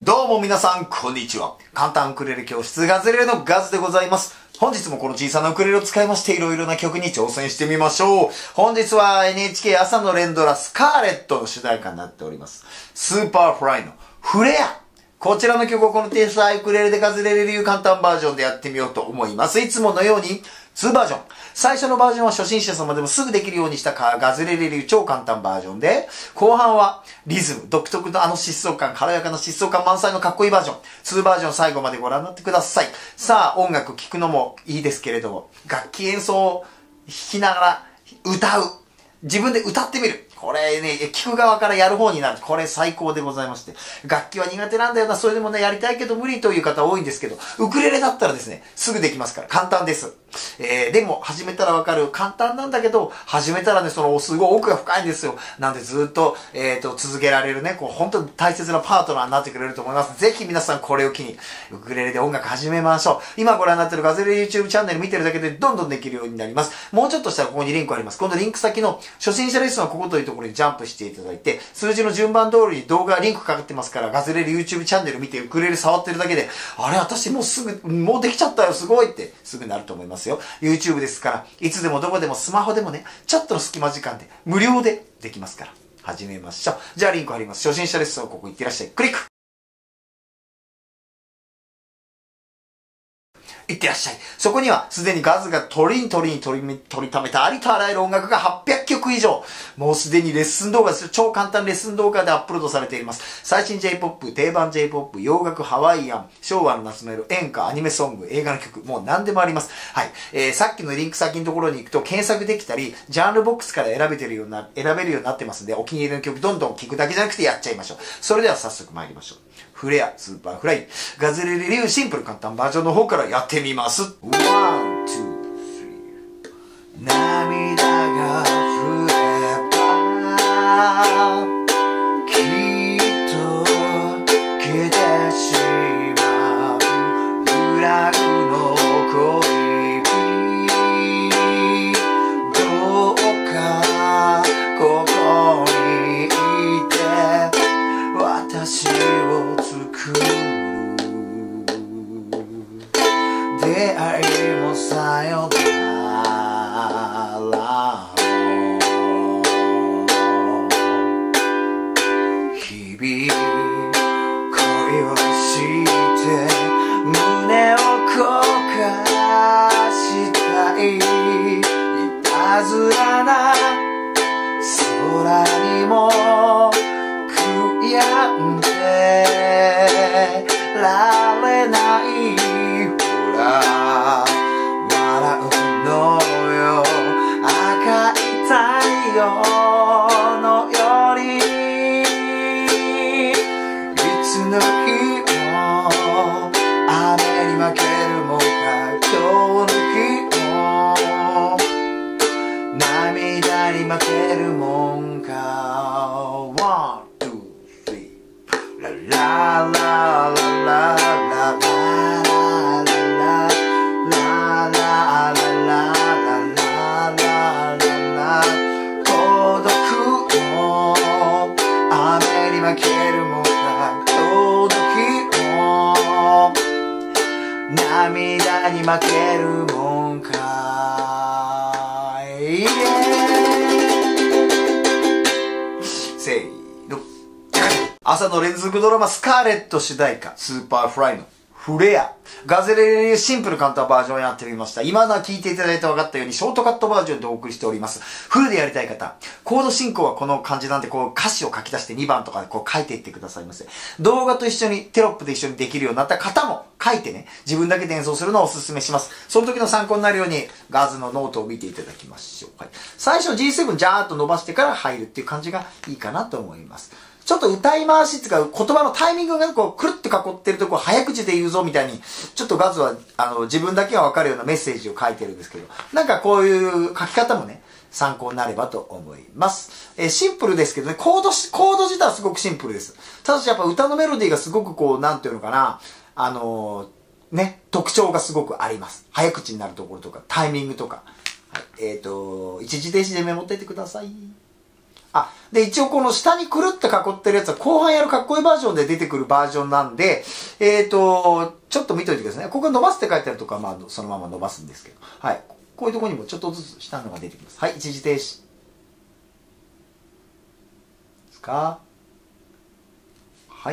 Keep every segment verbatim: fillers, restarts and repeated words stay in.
どうも皆さん、こんにちは。簡単ウクレレ教室ガズレレのガズでございます。本日もこの小さなウクレレを使いまして、いろいろな曲に挑戦してみましょう。本日は エヌエイチケー 朝の連ドラスカーレットの主題歌になっております。スーパーフライのフレア。こちらの曲をこのテイストウクレレでガズレレ流簡単バージョンでやってみようと思います。いつものようににバージョン。最初のバージョンは初心者様でもすぐできるようにしたガズレレ流超簡単バージョンで、後半はリズム、独特のあの疾走感、軽やかな疾走感満載のかっこいいバージョン。にバージョン最後までご覧になってください。さあ、音楽聴くのもいいですけれども、楽器演奏を弾きながら歌う。自分で歌ってみる。これね、聞く側からやる方になる。これ最高でございまして。楽器は苦手なんだよな、それでもね、やりたいけど無理という方多いんですけど、ウクレレだったらですね、すぐできますから、簡単です。えー、でも、始めたらわかる。簡単なんだけど、始めたらね、その、すごい奥が深いんですよ。なんでずっと、えっと、続けられるね、こう、本当に大切なパートナーになってくれると思います。ぜひ皆さんこれを機に、ウクレレで音楽始めましょう。今ご覧になってるガズレレ YouTube チャンネル見てるだけでどんどんできるようになります。もうちょっとしたらここにリンクあります。今度リンク先の初心者レッスンはここというところにジャンプしていただいて、数字の順番通りに動画リンクかかってますから、ガズレレ YouTube チャンネル見てウクレレ触ってるだけで、あれ私もうすぐ、もうできちゃったよ、すごいってすぐなると思いますよ。YouTube ですから、いつでもどこでもスマホでもね、ちょっとの隙間時間で無料でできますから、始めましょう。じゃあリンク貼ります。初心者レッスンはここ行ってらっしゃい。クリックいってらっしゃい。そこにはすでにガズが取りに取りに取り取りためたありとあらゆる音楽がはっぴゃくきょく以上。もうすでにレッスン動画ですよ。超簡単レッスン動画でアップロードされています。最新 J-ポップ、定番 J-ポップ、洋楽、ハワイアン、昭和の夏メロ、演歌、アニメソング、映画の曲、もう何でもあります。はい。えー、さっきのリンク先のところに行くと検索できたり、ジャンルボックスから選べてるような、選べるようになってますんで、お気に入りの曲どんどん聴くだけじゃなくてやっちゃいましょう。それでは早速参りましょう。フレア、スーパーフライ、ガズレレ流シンプル簡単バージョンの方からやってみます。ワン、ツー、スリー。涙が溢れば、きっと消えてしまう。裏の恋、どうかここにいて、私を作る。出会いもさよならも日々恋をして胸を焦がしたい。いたずらな空にも悔やんでられない。ほら笑うのよ、赤い太陽のより。いつの日も雨に負けるもんか、今日の日も涙に負けるもんか。ワン、ツー、スリー。ララララララ負けるもんか、今日の日も涙に負けるもんか。イエーイ。せーの。朝の連続ドラマスカーレット主題歌、スーパーフライのフレア。ガズレレ流シンプル簡単バージョンをやってみました。今のは聞いていただいて分かったようにショートカットバージョンでお送りしております。フルでやりたい方、コード進行はこの感じなんで、こう歌詞を書き出してにばんとかでこう書いていってくださいませ。動画と一緒にテロップで一緒にできるようになった方も書いてね、自分だけで演奏するのをお勧めします。その時の参考になるようにガズのノートを見ていただきましょう。はい、最初 ジーセブン ジャーっと伸ばしてから入るっていう感じがいいかなと思います。ちょっと歌い回しっていうか、言葉のタイミングがこう、くるって囲ってるとこ、早口で言うぞみたいに、ちょっとガズは、あの、自分だけがわかるようなメッセージを書いてるんですけど、なんかこういう書き方もね、参考になればと思います。えー、シンプルですけどね、コードし、コード自体はすごくシンプルです。ただしやっぱ歌のメロディーがすごくこう、なんていうのかな、あのー、ね、特徴がすごくあります。早口になるところとか、タイミングとか。はい、えっと、一時停止でメモっていってください。 あ、で、一応この下にくるって囲ってるやつは後半やるかっこいいバージョンで出てくるバージョンなんで、えっと、ちょっと見といてくださいね。ここ伸ばすって書いてあるとか、まあ、そのまま伸ばすんですけど。はい。こういうところにもちょっとずつ下のが出てきます。はい、一時停止。ですか？はい。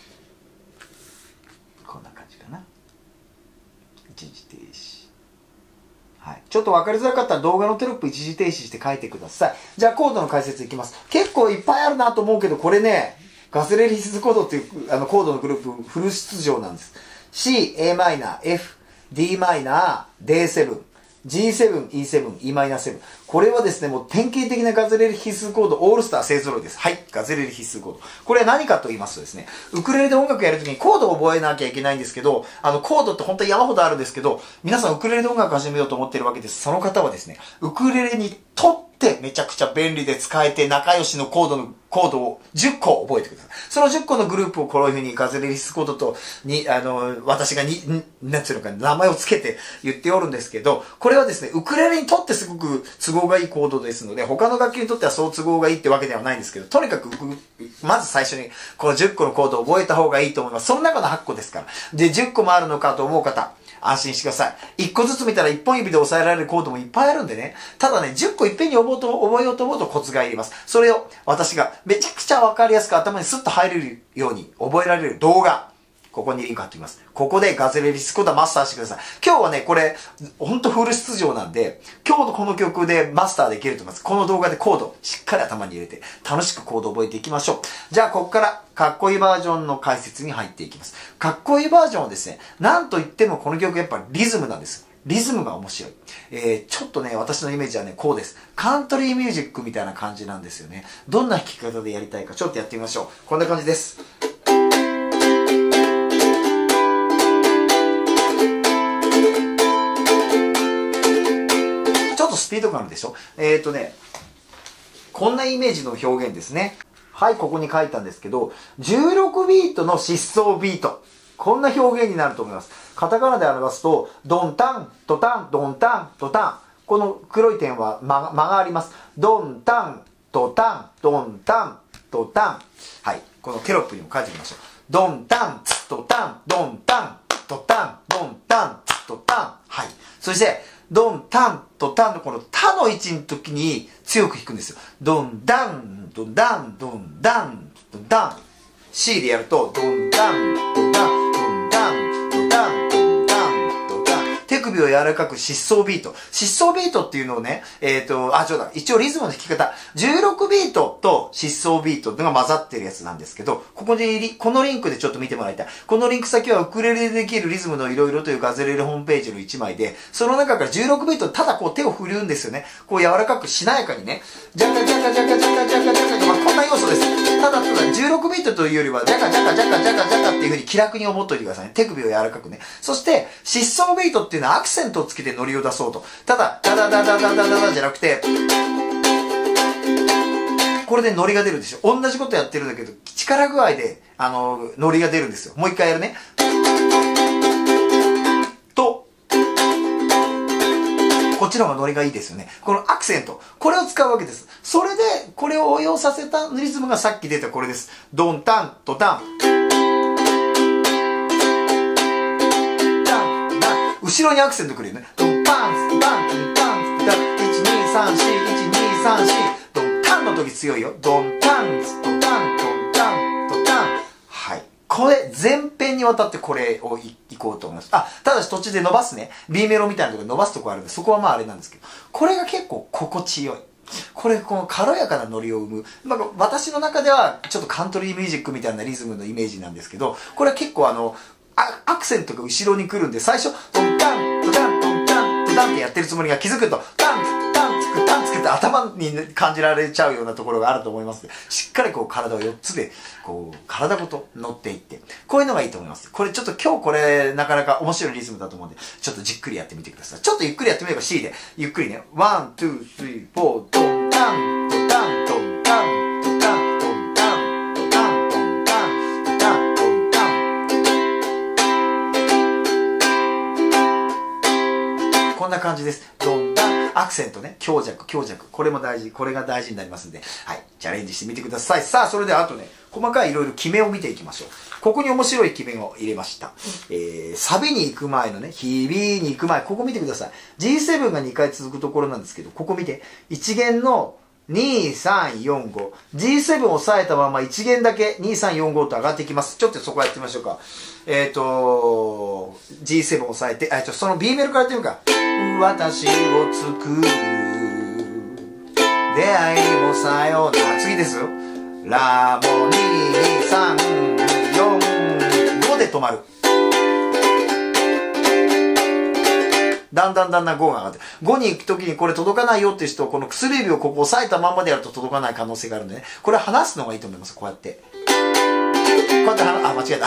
こんな感じかな。一時停止。はい。ちょっと分かりづらかったら動画のテロップ一時停止して書いてください。じゃあコードの解説いきます。結構いっぱいあるなと思うけど、これね、ガスレリ必須コードっていうあのコードのグループフル出場なんです。C、a マイナー、F、d マイナー、ディーセブン、ジーセブン、イーセブン、イーマイナーセブン。これはですね、もう典型的なガズレレ必須コード、オールスター勢揃いです。はい。ガズレレ必須コード。これは何かと言いますとですね、ウクレレで音楽やるときにコードを覚えなきゃいけないんですけど、あの、コードって本当に山ほどあるんですけど、皆さんウクレレで音楽始めようと思ってるわけです。その方はですね、ウクレレにとってめちゃくちゃ便利で使えて仲良しのコードの、コードをじゅっこ覚えてください。そのじゅっこのグループをこういうふうにガズレレ必須コードと、に、あの、私がに、なんつうのか、名前をつけて言っておるんですけど、これはですね、ウクレレにとってすごく都合がいいコードですので、他の楽器にとってはそう都合がいいってわけではないんですけど、とにかく、まず最初にこのじゅっこのコードを覚えた方がいいと思います。その中のはっこですから。で、じゅっこもあるのかと思う方、安心してください。いっこずつ見たらいっぽん指で押さえられるコードもいっぱいあるんでね。ただね、じゅっこいっぺんに覚えと覚えようと思うとコツがいります。それを私がめちゃくちゃわかりやすく頭にスッと入れるように覚えられる動画。ここにリンク貼っておきます。ここでガズレレ必須コードマスターしてください。今日はね、これ、ほんとフル出場なんで、今日のこの曲でマスターできると思います。この動画でコード、しっかり頭に入れて、楽しくコードを覚えていきましょう。じゃあ、ここから、かっこいいバージョンの解説に入っていきます。かっこいいバージョンはですね、なんといってもこの曲やっぱりリズムなんです。リズムが面白い。えー、ちょっとね、私のイメージはね、こうです。カントリーミュージックみたいな感じなんですよね。どんな弾き方でやりたいか、ちょっとやってみましょう。こんな感じです。スピード感あるでしょ。えっとね、こんなイメージの表現ですね。はい、ここに書いたんですけど、じゅうろくビートの疾走ビート。こんな表現になると思います。カタカナで表すと、ドンタン、トタン、ドンタン、トタン。この黒い点は間があります。ドンタン、トタン、ドンタン、トタン。はい、このテロップにも書いてみましょう。ドンタン、トタン、ドンタン、トタン、ドンタン、トタン。はい。そして、ドン、タンとタンのこのタの位置の時に強く弾くんですよ。ドン、ダン、ドン、ダン、ドン、ダン、ドン、ダン。C でやると、ドン、ダン、ドン、ダン、ドン、ダン、ドン、ダン、ドン、ダン、ドン、ダン。手首を柔らかく疾走ビート。疾走ビートっていうのをね、えっと、あ、ちょうだ。一応リズムの弾き方。じゅうろくビートと疾走ビートっていうのが混ざってるやつなんですけど、ここに、このリンクでちょっと見てもらいたい。このリンク先はウクレレでできるリズムのいろいろというガズレレホームページのいちまいで、その中からじゅうろくビートただこう手を振るんですよね。こう柔らかくしなやかにね。ジャカジャカジャカジャカジャカジャカ、まあ、こんな要素です。ただただじゅうろくビートというよりは、ジャカジャカジャカジャカジャカっていう風に気楽に思っといてくださいね。手首を柔らかくね。そして、疾走ビートっていうのはアクセントをつけてノリを出そうと。ただ、ダダダダダダダダじゃなくて、これでノリが出るでしょ。同じことやってるんだけど、力具合で、あの、ノリが出るんですよ。もう一回やるね。と、こっちの方がノリがいいですよね。このアクセント。これを使うわけです。それで、これを応用させたリズムがさっき出たこれです。ドンタン、トタン。後ろにアクセントくるよね。ドンパンス、パンス、パンス、いちにさんし、いちにさんし、ドンタンの時強いよ。ドンタンス、トタン、ドンタン、トタン。はい。これ、全編にわたってこれをい、いこうと思います。あ、ただし途中で伸ばすね。B メロみたいなところ伸ばすとこあるんで、そこはまああれなんですけど、これが結構心地よい。これ、この軽やかなノリを生む。まあ、私の中では、ちょっとカントリーミュージックみたいなリズムのイメージなんですけど、これは結構あの、アクセントが後ろに来るんで、最初、トンタン、トタン、トンタン、トタンってやってるつもりが気づくと、タン、タン、つく、タンつくって頭に感じられちゃうようなところがあると思いますので、しっかりこう体をよっつで、こう、体ごと乗っていって、こういうのがいいと思います。これちょっと今日これなかなか面白いリズムだと思うんで、ちょっとじっくりやってみてください。ちょっとゆっくりやってみれば C で、ゆっくりね、ワン、ツー、スリー、フォー、トンタン、トタン、トンタン、こんな感じです。ドンダン、アクセントね、強弱、強弱。これも大事。これが大事になりますんで。はい。 チャレンジしてみてください。さあ、それではあとね、細かいいろいろ決めを見ていきましょう。ここに面白い決めを入れました。えー、サビに行く前のね、日々に行く前、ここ見てください。ジーセブン がにかい続くところなんですけど、ここ見て。いち弦のに、さん、よん、ご。ジーセブン を押さえたままいち弦だけに、さん、よん、ごと上がっていきます。ちょっとそこやってみましょうか。えっと、ジーセブン を押さえて、あ、ちょ、その B メロからやってみようか。私を作る。出会いもさようなら。次ですよ。ラもに、さん、よん、ごで止まる。だんだんだんだんごが上がって。ごに行くときにこれ届かないよっていう人は、この薬指をここ押さえたままでやると届かない可能性があるんでね。これ離すのがいいと思います。こうやって。こうやって離、あ、間違えた。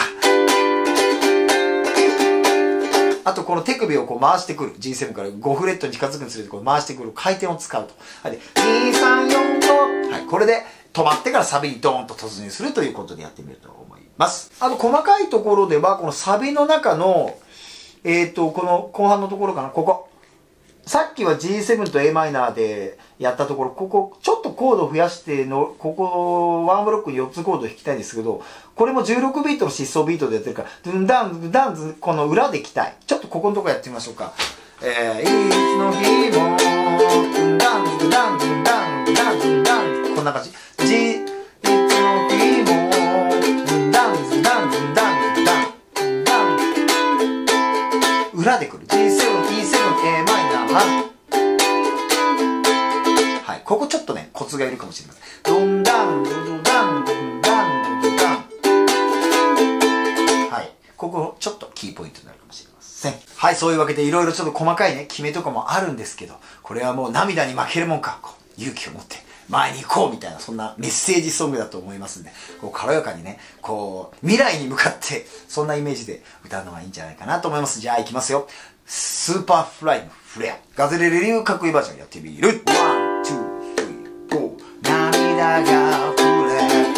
あとこの手首をこう回してくる。ジーセブン からごフレットに近づくにつれてこう回してくる。回転を使うと。はい。で、に、さん、よん、ご。はい。これで止まってからサビにドーンと突入するということでやってみると思います。あと細かいところでは、このサビの中の、えっと、この後半のところかな、ここ。さっきは ジーセブン と エーマイナー でやったところ、ここ、ちょっとコードを増やしての、ここ、ワンブロックによっつコードを弾きたいんですけど、これもじゅうろくビートの疾走ビートでやってるから、ドゥンダン、ドゥンダンズ、この裏で弾きたい。ちょっとここのとこやってみましょうか。えー、いつの日も、ドゥンダン、ドゥンダン、ドゥンダン、ドゥンダン、ドゥンダン、こんな感じ。G、いつの日も、ドゥンダン、ドゥンダン、ドゥンダン、ドゥンダン、ドゥンダン、裏で来る。ジーセブン、イーセブン、エーマイナー、はい。ここちょっとね、コツがいるかもしれません。ドンダン、ドドダン、ドンダン、ドドダン。はい。ここちょっとキーポイントになるかもしれません。はい、そういうわけでいろいろちょっと細かいね、決めとかもあるんですけど、これはもう涙に負けるもんか、こう勇気を持って前に行こうみたいな、そんなメッセージソングだと思いますんで、こう軽やかにね、こう未来に向かって、そんなイメージで歌うのがいいんじゃないかなと思います。じゃあ行きますよ。スーパーフライのフレア。ガズレレ流かっこいいバージョンやってみる。ワン、ツー、スリー、フォー。涙が溢れた。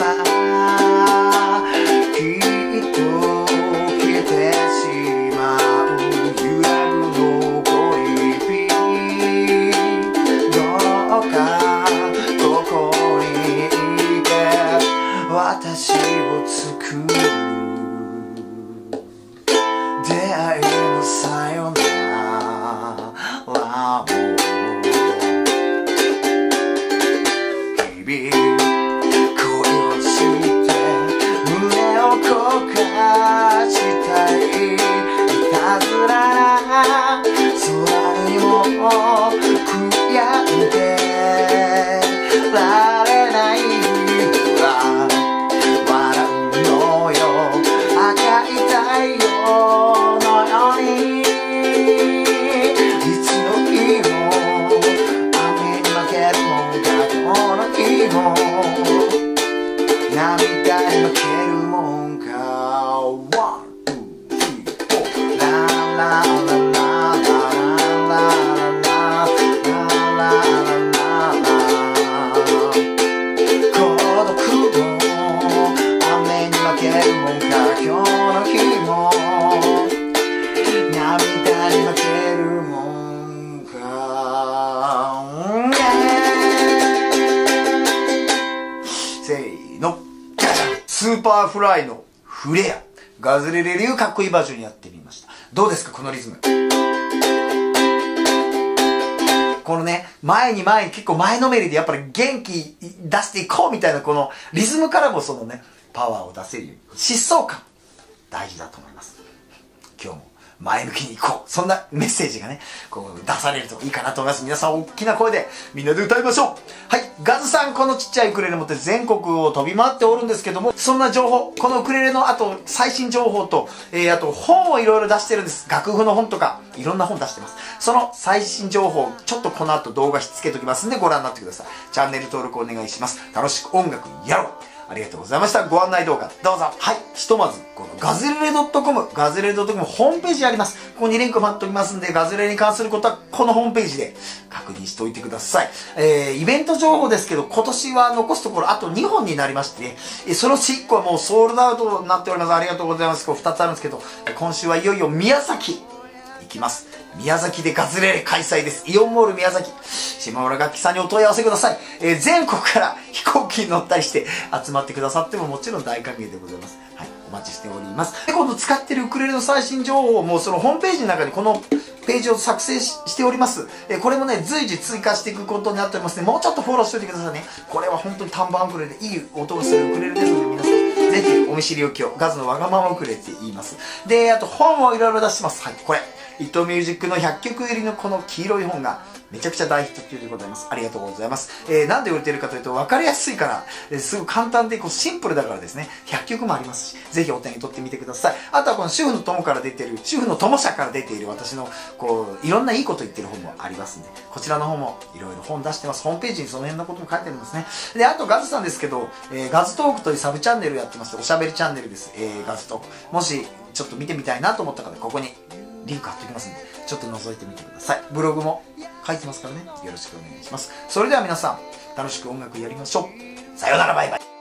きっと消えてしまう。揺らぐ残り火。どうかここにいて私を作る。出会いのさよならも日々恋をして胸を焦がしたい。いたずらな空にも悔やんでられないほら笑うのよ赤い太陽のように。いつの日も雨に負けるもんか今日の日も涙に負けるもんか。ワン、ツー、スリー、フォー。ララララスーパーフライのフレア。ガズレレ流かっこいいバージョンにやってみました。どうですかこのリズム。このね、前に前に結構前のめりでやっぱり元気出していこうみたいなこのリズムからもそのね、パワーを出せるように。疾走感。大事だと思います。今日も前向きに行こう。そんなメッセージがね、こう出されるといいかなと思います。皆さん大きな声でみんなで歌いましょう。はい。ガズさん、このちっちゃいウクレレ持って全国を飛び回っておるんですけども、そんな情報、このウクレレのあと最新情報と、えー、あと本をいろいろ出してるんです。楽譜の本とか、いろんな本出してます。その最新情報、ちょっとこの後動画しつけときますんでご覧になってください。チャンネル登録お願いします。楽しく音楽やろう。ありがとうございました。ご案内動画、どうぞ。はい。ひとまず、このガズレレ .com、ガズレレ .com ホームページあります。ここにリンク貼っておりますんで、ガズレレに関することは、このホームページで確認しておいてください。えー、イベント情報ですけど、今年は残すところ、あとにほんになりまして、ね、そのうちいっこはもうソールドアウトになっております。ありがとうございます。これふたつあるんですけど、今週はいよいよ宮崎、行きます。宮崎でガズレレ開催です。イオンモール宮崎。 島村楽器さんにお問い合わせください。えー、全国から飛行機に乗ったりして集まってくださってももちろん大歓迎でございます。はい、お待ちしております。で、今度使ってるウクレレの最新情報をもうそのホームページの中にこのページを作成 し, しております。えー、これもね、随時追加していくことになっておりますね。もうちょっとフォローしておいてくださいね。これは本当に単板ウクレレでいい音がするウクレレですので、皆さん、ぜひお見知りおきを。ガズのわがままウクレレって言います。で、あと本をいろいろ出してます。はい、これ。伊藤ミュージックのひゃっきょく入りのこの黄色い本がめちゃくちゃ大ヒット中でございます。ありがとうございます。えー、なんで売れてるかというと分かりやすいから、えー、すごい簡単でこうシンプルだからですね、ひゃっきょくもありますし、ぜひお手に取ってみてください。あとはこの主婦の友から出てる、主婦の友社から出ている私のこう、いろんないいこと言ってる本もありますんで、こちらの方もいろいろ本出してます。ホームページにその辺のことも書いてありますね。で、あとガズさんですけど、えー、ガズトークというサブチャンネルやってます。おしゃべりチャンネルです。えー、ガズトーク。もしちょっと見てみたいなと思った方、ここにリンク貼っておきますんで、ちょっと覗いてみてください。ブログも書いてますからね。よろしくお願いします。それでは皆さん、楽しく音楽やりましょう。さようなら、バイバイ。